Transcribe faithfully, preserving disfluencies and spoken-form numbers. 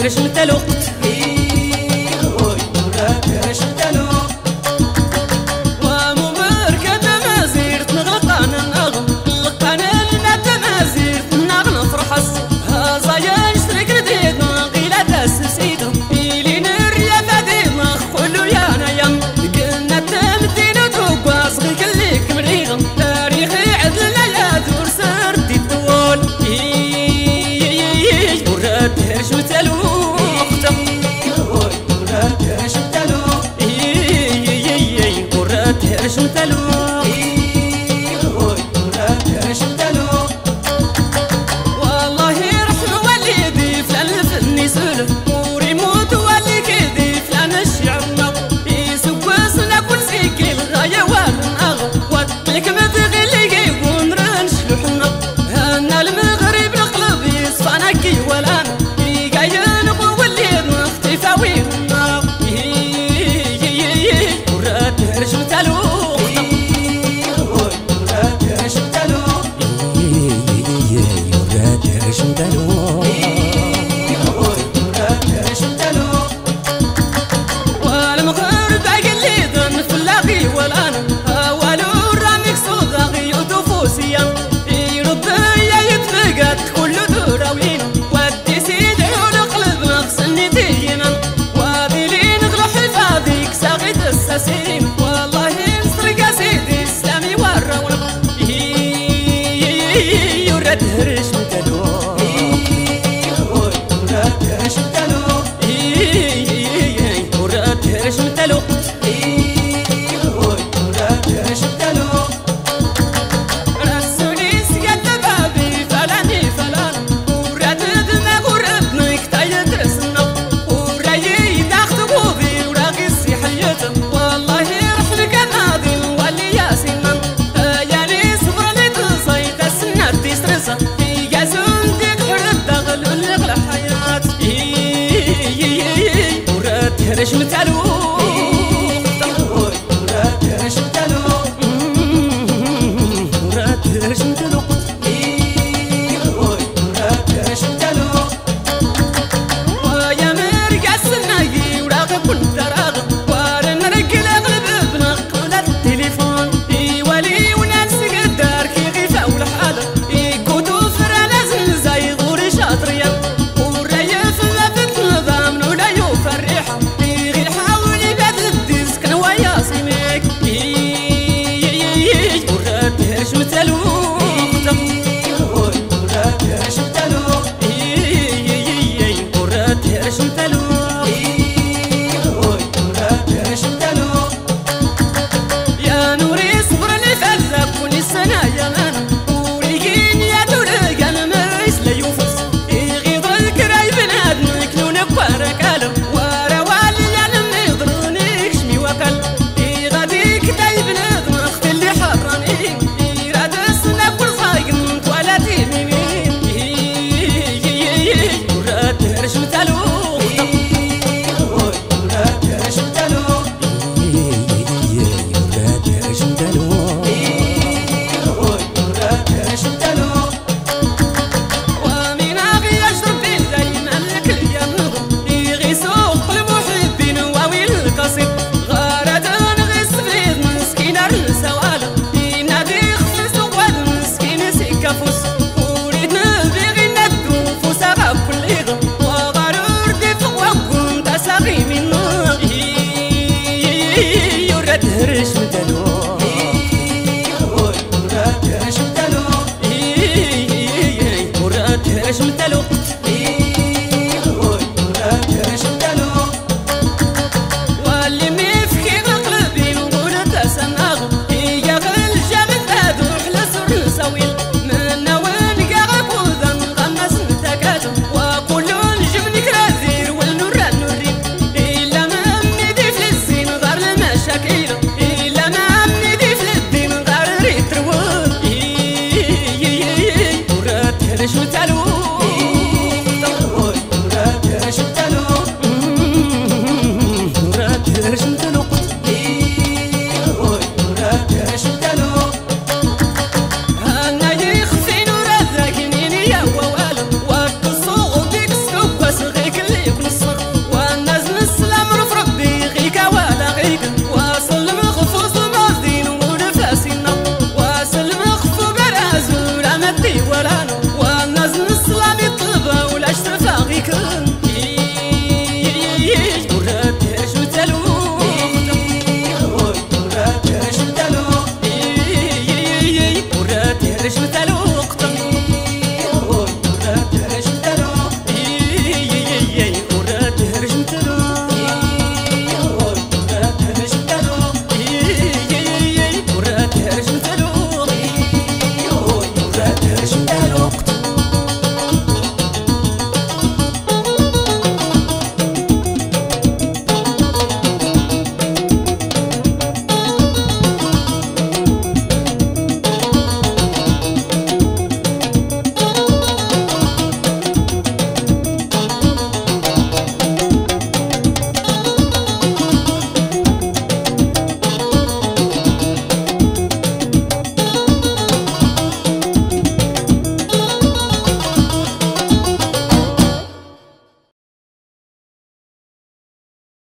هرش متلوقت هرش متلوقت ومو مركة تمازير تنغلقان النغم لقان لنا تمازير نغم فرحس هازايا نشترك رديد قيلة داس سيدهم إلي نريا فديما خلو يا نيم قلنا تمدين وتوقع صغيك اللي كمريغم تاريخي عدلنا يا دور سردي الدول وراد هرش متلوقت وراد هرش متلوقت وراد هرش متلوقت وراد هرش متلوقت والله يرحم والدي فلان الفني سلم وريموت واللي كيدي فلان الشعر يسوسنا كل سيكي الغاية والنغ واتلك متغلي ونرنش لحنا هنا المغرب القلب يصفانا كي ولا يقاين واللي مختفى وينا وراد هرش متلوقت وراد هرش متلوقت وراد هرش متلوقت وراد هرش متلوقت والمغرب عقلي ذن في اللاغي والأنا والو رامك صداغي وتفوسيا يرد يا يتفقد كل دراوين ودي سيدي ونقلب مغسلني دينا وابيلين غلو حفاظيك ساغي الساسين والله ينسرق سيدي السلامي والرونا يرد هرش متلوقت وراد هرش متلوقت وراد هرش متلوقت وراد هرش متلوقت رسولي سقط بابي فلاني فلان وراد دماغ وربنك تايد رسنا ورايي داخت بوبي وراغي حياتم والله يرحمك ناظم واللي ياسين يا لي صبر لي تصيد السنة تسترسا كانوا